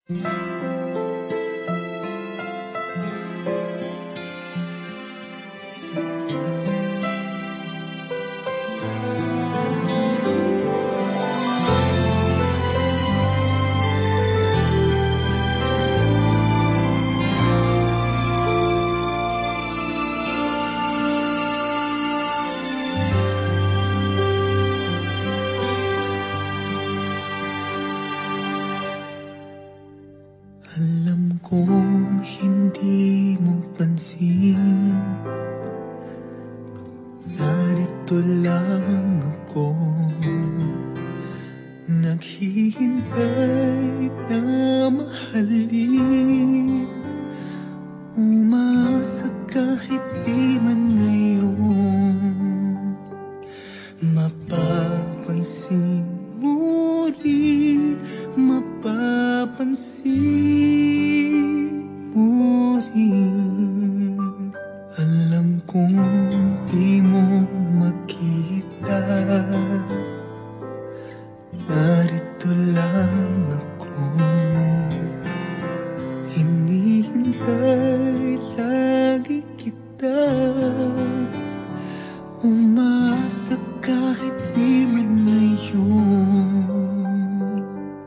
Alam kong hindi mo pansin, narito lang ako, naghihintay na mahalin. Umasa kahit di man ngayon, mapapansin mo rin, mapapansin mo rin. Alam kong di mo makita, narito lang ako, hinihintay lagi kita. Umasa kahit di man ngayon,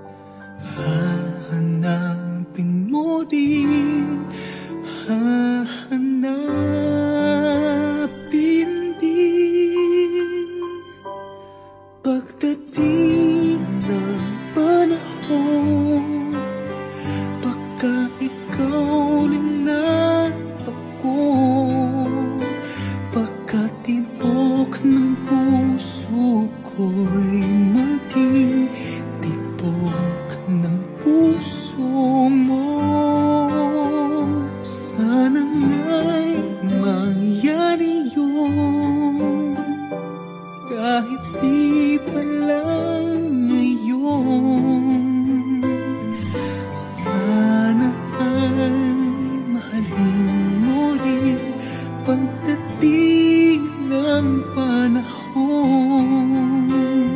hahanapin mo rin, hahanapin din. Pagdating ng panahon, baka ikaw rin at ako, baka tibok ng puso ko'y maging tibok ng puso mo. Sana nga'y mangyari yun, kahit di pa lang ngayon. Sana ay mahalin mo rin pagdating ng panahon.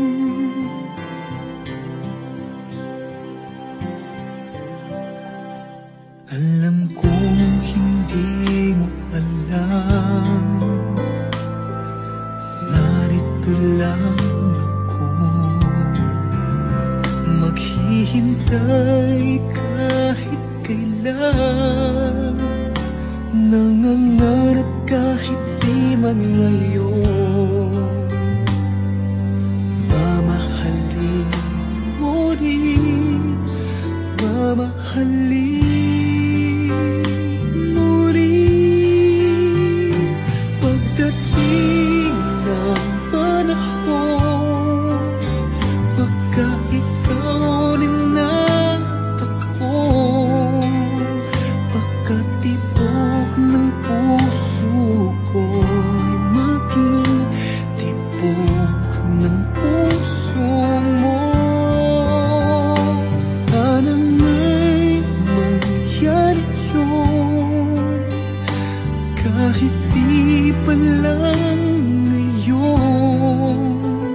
Alam kong hindi mo alam, narito lang ako, maghihintay kahit kailan, nangangarap kahit di man ngayon. Mamahalin mo rin, mamahalin mo rin. Pagdating ng panahon, baka ikaw rin at ako, baka tibok ng puso ko'y maging tibok ng puso mo. Sana nga'y mangyari yun, kahit di pa lang ngayon.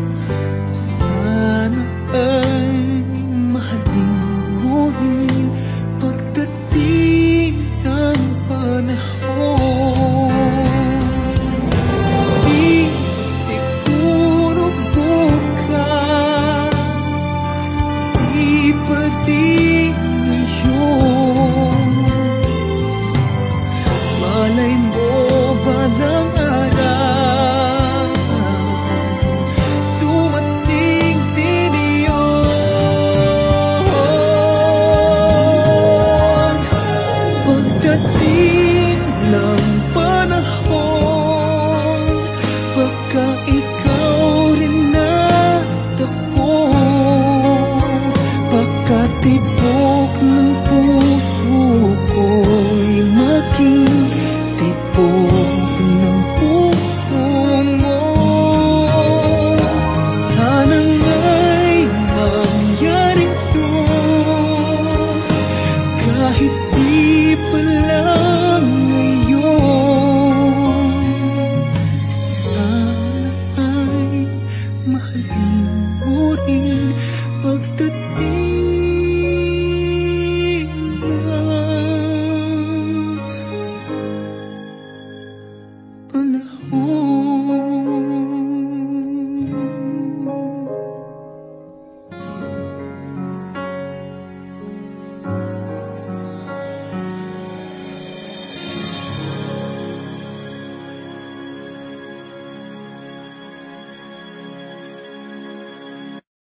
Sana ay mahalin mo rin pagdating ng panahon. Di siguro bukas, di pa di ngayon. Malay mo ba ng araw, dumating din yun. Pagdating ng panahon, baka ikaw rin at ako, baka tibok ng puso ko'y maging tibok ng puso mo. Sana nga'y mangyari yun, kahit di pa lang ngayon. Sana ay mahalin mo rin pagdating panahon